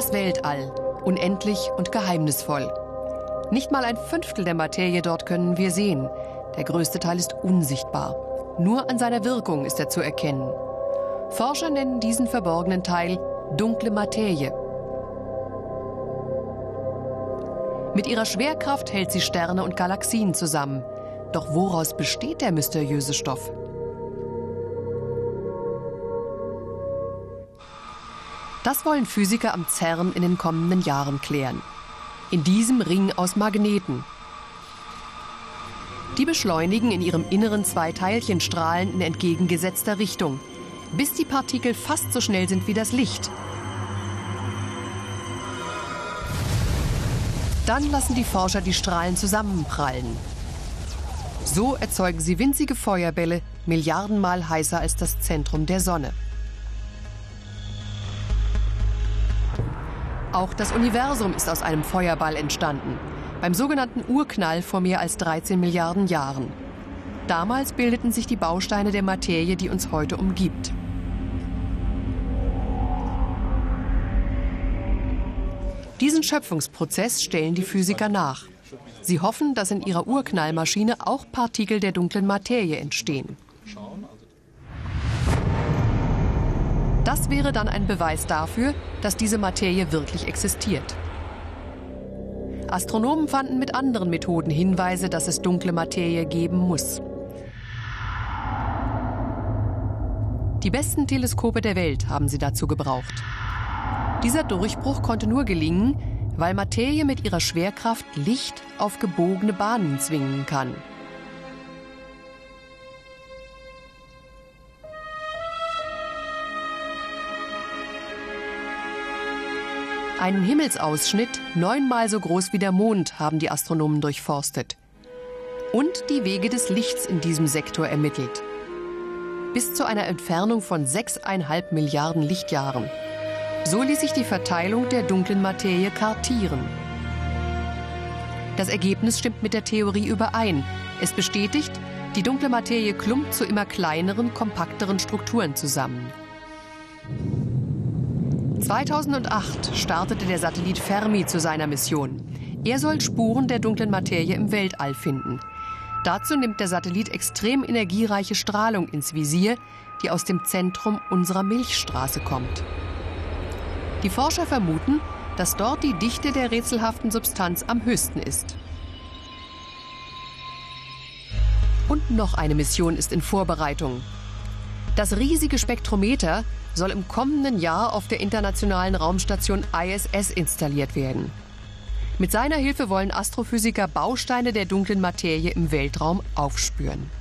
das Weltall, unendlich und geheimnisvoll. Nicht mal 1/5 der Materie dort können wir sehen. Der größte Teil ist unsichtbar. Nur an seiner Wirkung ist er zu erkennen. Forscher nennen diesen verborgenen Teil dunkle Materie. Mit ihrer Schwerkraft hält sie Sterne und Galaxien zusammen. Doch woraus besteht der mysteriöse Stoff? Das wollen Physiker am CERN in den kommenden Jahren klären. In diesem Ring aus Magneten. Die beschleunigen in ihrem Inneren 2 Teilchenstrahlen in entgegengesetzter Richtung, bis die Partikel fast so schnell sind wie das Licht. Dann lassen die Forscher die Strahlen zusammenprallen. So erzeugen sie winzige Feuerbälle, Milliardenmal heißer als das Zentrum der Sonne. Auch das Universum ist aus einem Feuerball entstanden, beim sogenannten Urknall vor mehr als 13 Milliarden Jahren. Damals bildeten sich die Bausteine der Materie, die uns heute umgibt. Diesen Schöpfungsprozess stellen die Physiker nach. Sie hoffen, dass in ihrer Urknallmaschine auch Partikel der dunklen Materie entstehen. Das wäre dann ein Beweis dafür, dass diese Materie wirklich existiert. Astronomen fanden mit anderen Methoden Hinweise, dass es dunkle Materie geben muss. Die besten Teleskope der Welt haben sie dazu gebraucht. Dieser Durchbruch konnte nur gelingen, weil Materie mit ihrer Schwerkraft Licht auf gebogene Bahnen zwingen kann. Einen Himmelsausschnitt 9-mal so groß wie der Mond haben die Astronomen durchforstet. Und die Wege des Lichts in diesem Sektor ermittelt. Bis zu einer Entfernung von 6,5 Milliarden Lichtjahren. So ließ sich die Verteilung der dunklen Materie kartieren. Das Ergebnis stimmt mit der Theorie überein. Es bestätigt, die dunkle Materie klumpt zu immer kleineren, kompakteren Strukturen zusammen. 2008 startete der Satellit Fermi zu seiner Mission. Er soll Spuren der dunklen Materie im Weltall finden. Dazu nimmt der Satellit extrem energiereiche Strahlung ins Visier, die aus dem Zentrum unserer Milchstraße kommt. Die Forscher vermuten, dass dort die Dichte der rätselhaften Substanz am höchsten ist. Und noch eine Mission ist in Vorbereitung. Das riesige Spektrometer soll im kommenden Jahr auf der internationalen Raumstation ISS installiert werden. Mit seiner Hilfe wollen Astrophysiker Bausteine der dunklen Materie im Weltraum aufspüren.